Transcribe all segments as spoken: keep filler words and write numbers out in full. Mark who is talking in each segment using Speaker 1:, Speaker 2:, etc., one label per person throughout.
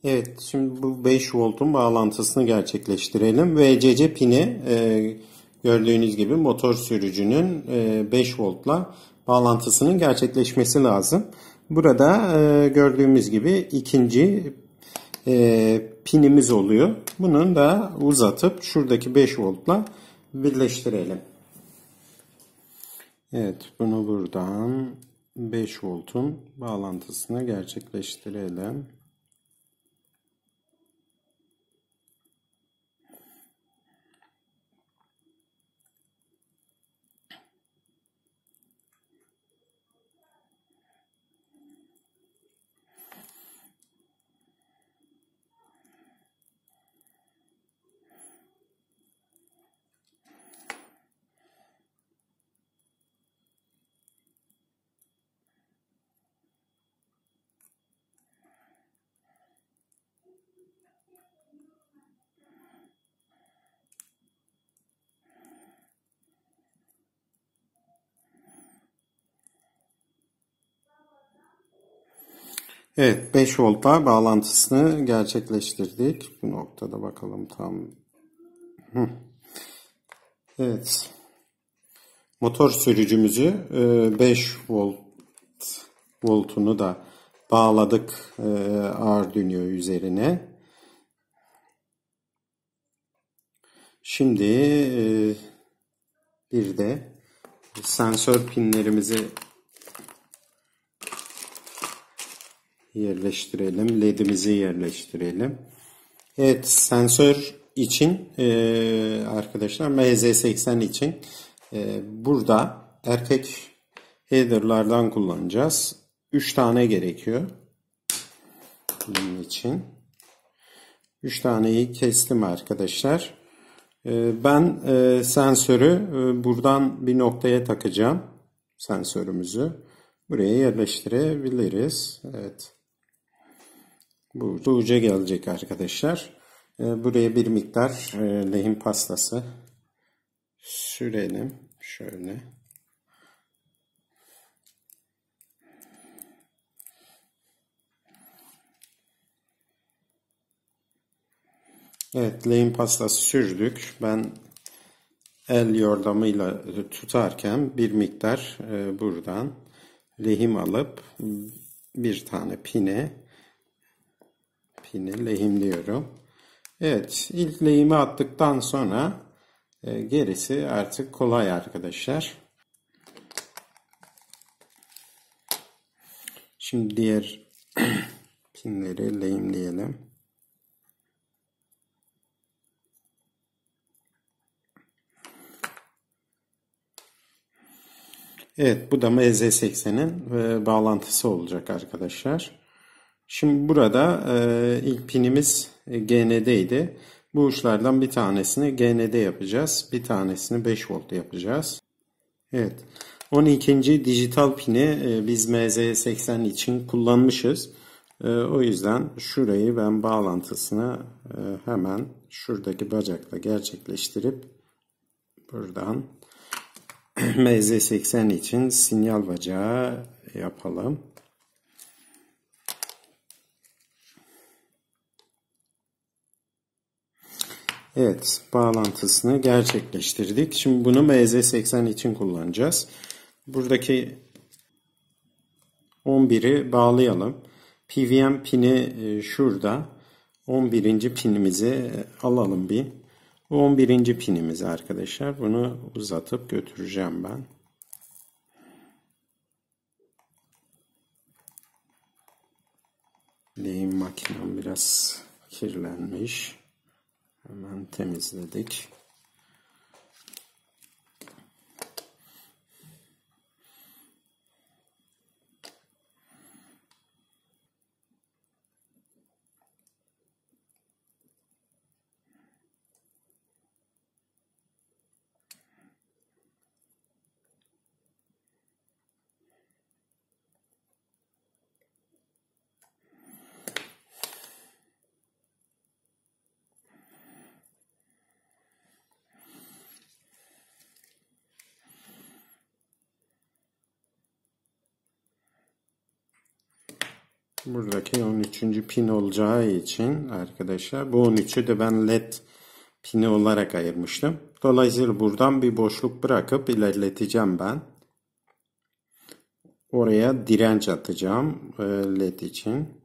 Speaker 1: Evet, şimdi bu beş voltun bağlantısını gerçekleştirelim. V C C pini e, gördüğünüz gibi motor sürücünün e, beş voltla bağlantısının gerçekleşmesi lazım. Burada e, gördüğümüz gibi ikinci e, pinimiz oluyor. Bunun da uzatıp şuradaki beş voltla birleştirelim. Evet, bunu buradan beş voltun bağlantısını gerçekleştirelim. Evet, beş voltla bağlantısını gerçekleştirdik. Bu noktada bakalım tam. Hı. Evet. Motor sürücümüzü beş volt voltunu da bağladık Arduino üzerine. Şimdi bir de sensör pinlerimizi yerleştirelim. ledimizi yerleştirelim. Evet, sensör için e, arkadaşlar M Z seksen için e, burada erkek header'lardan kullanacağız. üç tane gerekiyor. Bunun için. üç taneyi kestim arkadaşlar. E, ben e, sensörü e, buradan bir noktaya takacağım. Sensörümüzü. Buraya yerleştirebiliriz. Evet. Bu uca gelecek arkadaşlar. Buraya bir miktar lehim pastası sürelim. Şöyle. Evet, lehim pastası sürdük. Ben el yordamıyla tutarken bir miktar buradan lehim alıp bir tane pine pini lehimliyorum. Evet, ilk lehimi attıktan sonra e, gerisi artık kolay arkadaşlar. Şimdi diğer pinleri lehimleyelim. Evet, bu da M Z seksenin e, bağlantısı olacak arkadaşlar. Şimdi burada e, ilk pinimiz e, G N D'ydi. Bu uçlardan bir tanesini G N D yapacağız. Bir tanesini beş volt yapacağız. Evet. on ikinci dijital pini e, biz M Z seksen için kullanmışız. E, o yüzden şurayı ben bağlantısını e, hemen şuradaki bacakla gerçekleştirip buradan M Z seksen için sinyal bacağı yapalım. Evet, bağlantısını gerçekleştirdik. Şimdi bunu M Z seksen için kullanacağız. Buradaki on biri bağlayalım. P V M pini şurada. on birinci pinimizi alalım bir. Bu on birinci pinimiz arkadaşlar. Bunu uzatıp götüreceğim ben. Lehim makinem biraz kirlenmiş. Hemen temizledik. Buradaki on üçüncü pin olacağı için arkadaşlar bu on üçü de ben led pini olarak ayırmıştım. Dolayısıyla buradan bir boşluk bırakıp ilerleteceğim ben. Oraya direnç atacağım led için.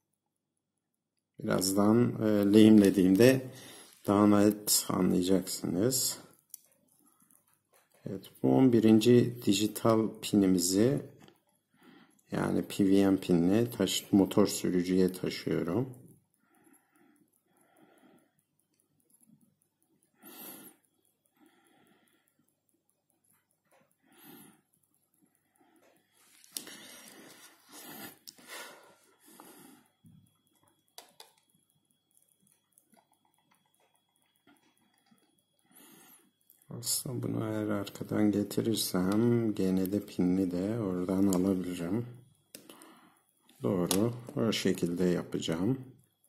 Speaker 1: Birazdan lehimlediğimde daha net anlayacaksınız. Evet, bu on birinci dijital pinimizi, yani P V M pinini taş, motor sürücüye taşıyorum. Aslında bunu eğer arkadan getirirsem gene de pinini de oradan alabilirim. Doğru. O şekilde yapacağım.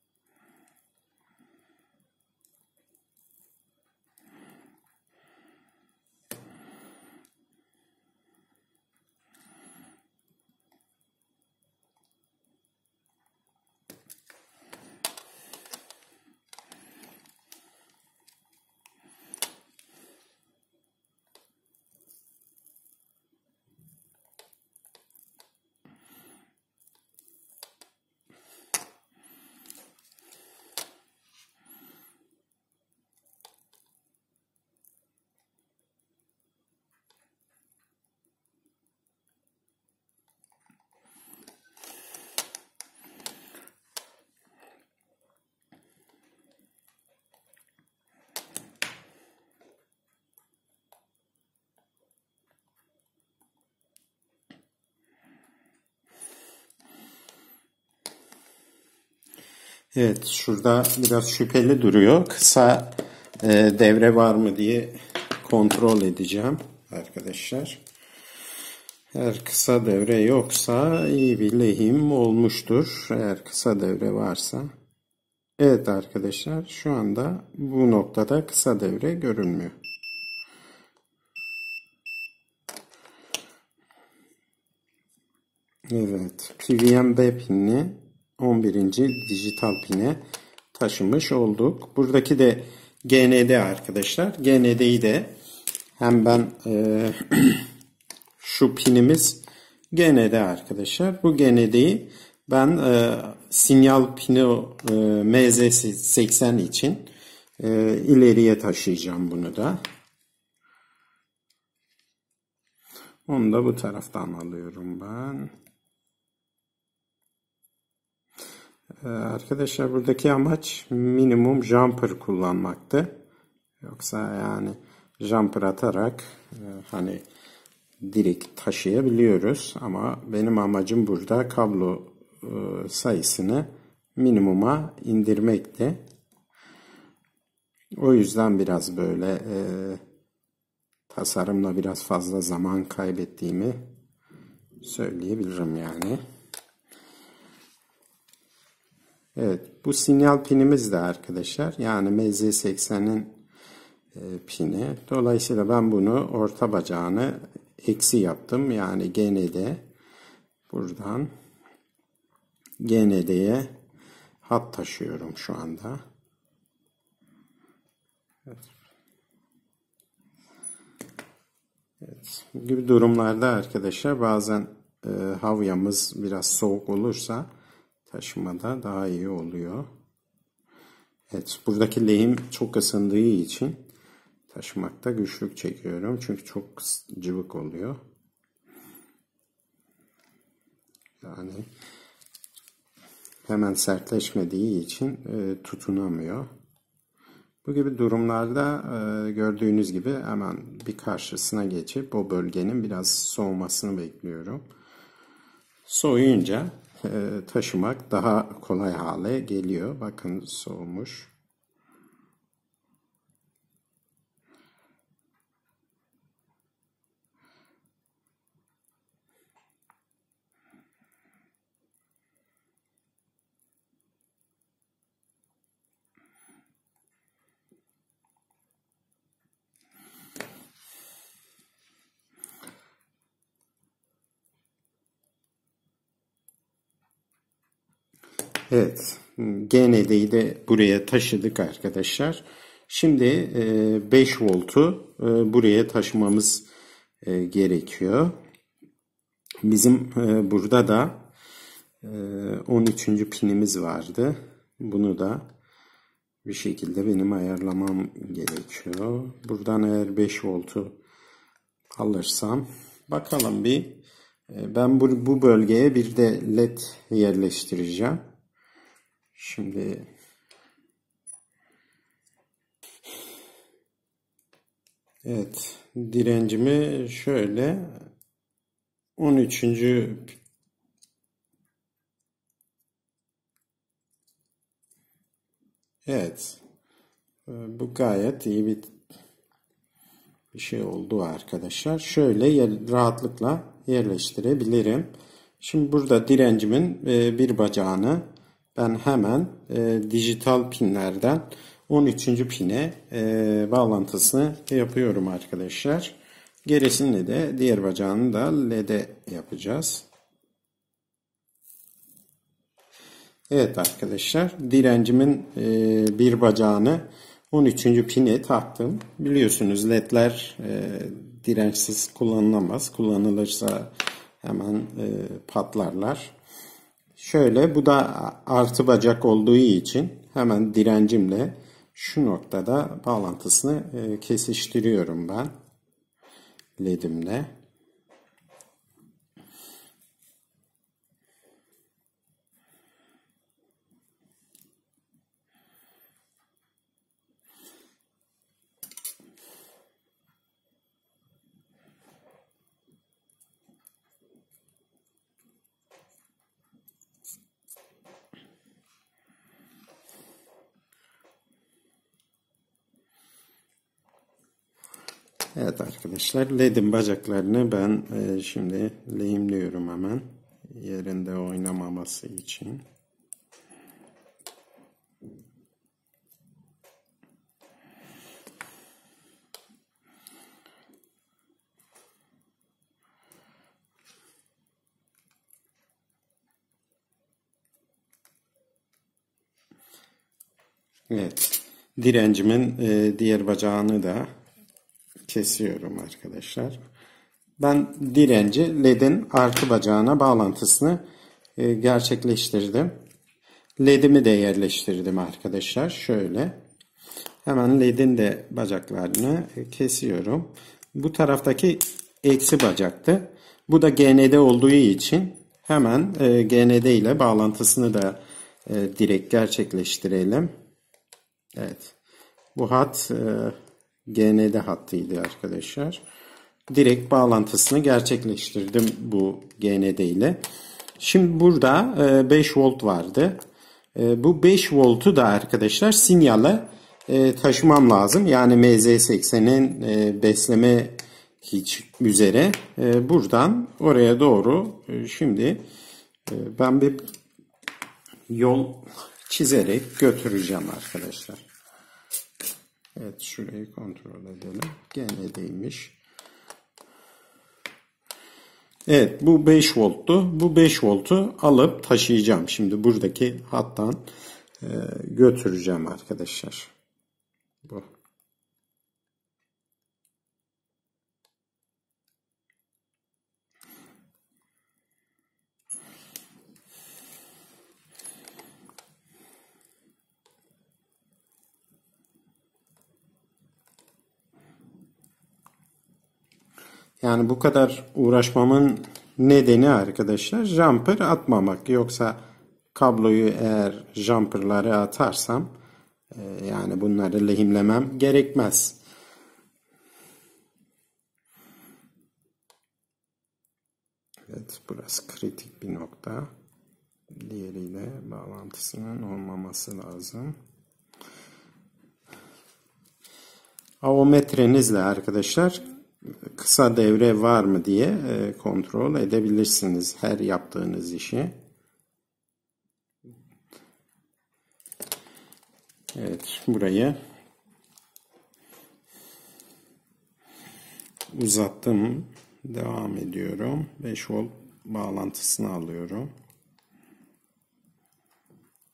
Speaker 1: Evet, şurada biraz şüpheli duruyor. Kısa e, devre var mı diye kontrol edeceğim arkadaşlar. Eğer kısa devre yoksa iyi bir lehim olmuştur. Eğer kısa devre varsa. Evet arkadaşlar, şu anda bu noktada kısa devre görünmüyor. Evet, P V M B pinini on birinci dijital pine taşımış olduk. Buradaki de G N D arkadaşlar. G N D'yi de hem ben e, şu pinimiz G N D arkadaşlar. Bu G N D'yi ben e, sinyal pini e, M Z seksen için e, ileriye taşıyacağım bunu da. Onu da bu taraftan alıyorum ben. Ee, arkadaşlar buradaki amaç minimum jumper kullanmaktı. Yoksa yani jumper atarak e, hani direkt taşıyabiliyoruz. Ama benim amacım burada kablo e, sayısını minimuma indirmekti. O yüzden biraz böyle e, tasarımla biraz fazla zaman kaybettiğimi söyleyebilirim yani. Evet, bu sinyal pinimiz de arkadaşlar, yani M Z seksenin e, pini. Dolayısıyla ben bunu orta bacağını eksi yaptım. Yani G N D buradan G N D'ye hat taşıyorum şu anda. Evet. Evet, bu gibi durumlarda arkadaşlar bazen e, havyamız biraz soğuk olursa taşımada daha iyi oluyor. Evet, buradaki lehim çok ısındığı için taşımakta güçlük çekiyorum. Çünkü çok cıvık oluyor. Yani hemen sertleşmediği için e, tutunamıyor. Bu gibi durumlarda e, gördüğünüz gibi hemen bir karşısına geçip o bölgenin biraz soğumasını bekliyorum. Soğuyunca e, taşımak daha kolay hale geliyor. Bakın soğumuş. Evet, G N D'yi de buraya taşıdık arkadaşlar. Şimdi beş voltu buraya taşımamız gerekiyor. Bizim burada da on üçüncü pinimiz vardı. Bunu da bir şekilde benim ayarlamam gerekiyor. Buradan eğer beş voltu alırsam, bakalım bir, ben bu, bu bölgeye bir de led yerleştireceğim. Şimdi evet, direncimi şöyle on üçüncü evet, bu gayet iyi bir bir şey oldu arkadaşlar. Şöyle yer, rahatlıkla yerleştirebilirim. Şimdi burada direncimin bir bacağını ben hemen e, dijital pinlerden on üçüncü pine e, bağlantısını yapıyorum arkadaşlar. Gerisini de diğer bacağını da led'e yapacağız. Evet arkadaşlar, direncimin e, bir bacağını on üçüncü pine taktım. Biliyorsunuz ledler e, dirençsiz kullanılamaz. Kullanılırsa hemen e, patlarlar. Şöyle, bu da artı bacak olduğu için hemen direncimle şu noktada bağlantısını e, kesiştiriyorum ben ledimle. Evet arkadaşlar, ledin bacaklarını ben e, şimdi lehimliyorum hemen, yerinde oynamaması için. Evet, direncimin e, diğer bacağını da kesiyorum arkadaşlar. Ben direnci ledin artı bacağına bağlantısını e, gerçekleştirdim. Ledimi de yerleştirdim arkadaşlar. Şöyle. Hemen ledin de bacaklarını e, kesiyorum. Bu taraftaki eksi bacaktı. Bu da G N D olduğu için hemen e, G N D ile bağlantısını da e, direkt gerçekleştirelim. Evet. Bu hat e, G N D hattıydı arkadaşlar. Direkt bağlantısını gerçekleştirdim bu G N D ile. Şimdi burada beş volt vardı. Bu beş voltu da arkadaşlar sinyale taşımam lazım. Yani M Z seksenin besleme hiç üzere buradan oraya doğru şimdi ben bir yol çizerek götüreceğim arkadaşlar. Evet, şurayı kontrol edelim. G N D'ymiş. Evet, bu beş volttu. Bu beş voltu alıp taşıyacağım. Şimdi buradaki hattan e, götüreceğim arkadaşlar. Bu. Yani bu kadar uğraşmamın nedeni arkadaşlar jumper atmamak. Yoksa kabloyu eğer jumperları atarsam e, yani bunları lehimlemem gerekmez. Evet, burası kritik bir nokta. Diğeriyle bağlantısının olmaması lazım. Avometrenizle arkadaşlar kısa devre var mı diye kontrol edebilirsiniz her yaptığınız işi. Evet, burayı uzattım. Devam ediyorum. beş volt bağlantısını alıyorum.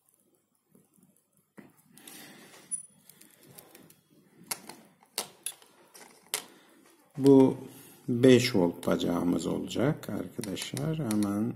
Speaker 1: Bu beş volt bacağımız olacak arkadaşlar. Hemen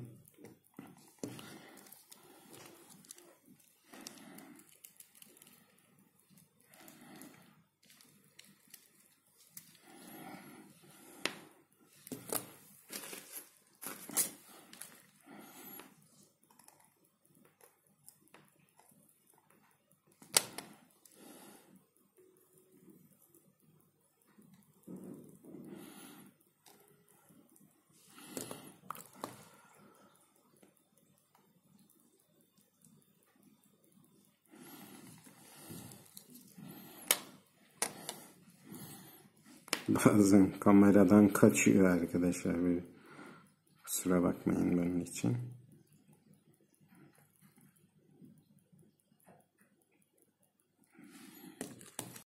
Speaker 1: bazen kameradan kaçıyor arkadaşlar. Bir kusura bakmayın bunun için.